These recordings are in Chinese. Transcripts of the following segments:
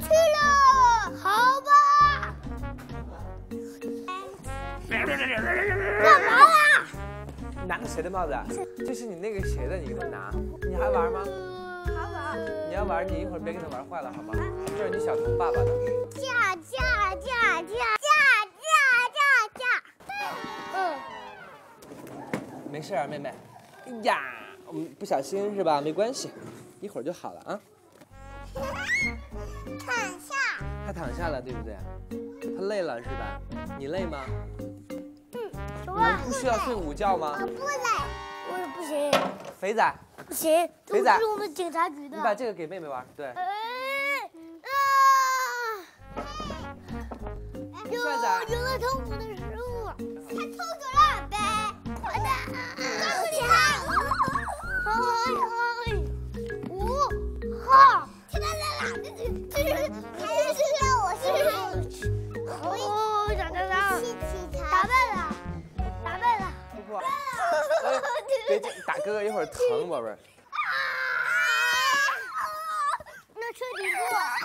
去了，好吧。干嘛啦？ 你拿的谁的帽子啊？这是你那个谁的，你给他拿。你还玩吗？ 还玩？ 你要玩，你一会儿别给他玩坏了，好吗？这是你小童爸爸的。 驾。 没事啊，妹妹。哎呀，我们不小心是吧？没关系，一会儿就好了啊。 躺下。 他躺下了，对不对？他累了是吧？你累吗？ 我你们不需要睡午觉吗？ 我不累，我不行。 肥仔， 不行， 肥仔， 这是我们警察局的。 你把这个给妹妹玩，对。 有了痛苦的食物，他偷走了呗！快点，抓住他！好，现在来了，这是让我是打败了。 不破。别打哥哥，一会儿疼，宝贝儿。 那彻底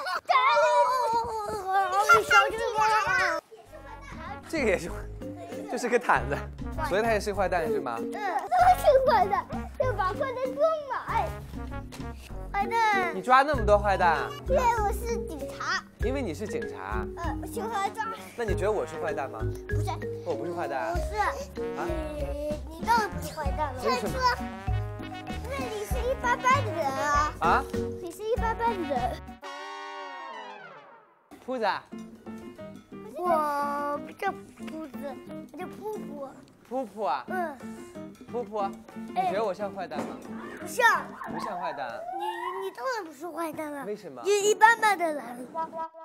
不，小这个。 这个也是，这是个毯子，所以他也是坏蛋是吗？ 他是坏蛋，要把坏蛋抓满。坏蛋， 你抓那么多坏蛋？ 因为我是警察。 因为你是警察。 我喜欢抓。 那你觉得我是坏蛋吗？ 不是， 我不是坏蛋。 不是。 啊？ 你当然不是坏蛋了。 为什么？ 因为你是一般般的人啊。 啊？ 你是一般般的人。 铺子。 我不叫铺子，我叫噗噗。 噗噗啊？噗噗，你觉得我像坏蛋吗？ 不像。 不像坏蛋。 你当然不是坏蛋了。 为什么？ 你一般般的人。